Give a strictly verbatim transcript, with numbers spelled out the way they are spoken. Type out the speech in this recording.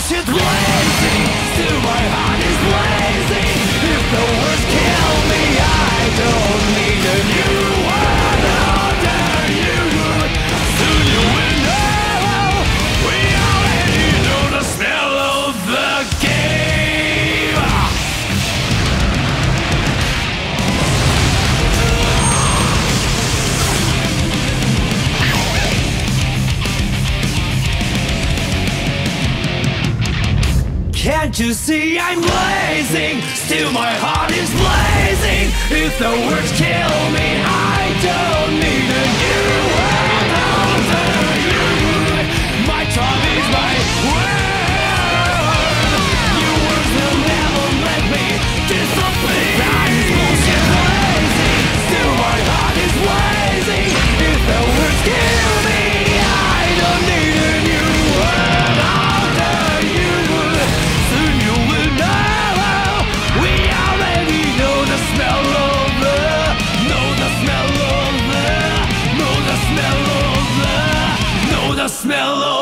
bullshit blazing, still my heart is blazing. If the words kill me, I don't need a new one under you. Soon you will know, we already know the smell of the game. Can't you see I'm blazing? Still my heart is blazing. If the words kill me, I don't need a new one under you. My tongue is my word. Your words will never let me disappear. That is bullshit blazing. Still my heart is blazing. If the words kill me, I don't need a new one under you. Soon you will know, we already know the smell of the, know the smell of the, know the smell of the, know the smell of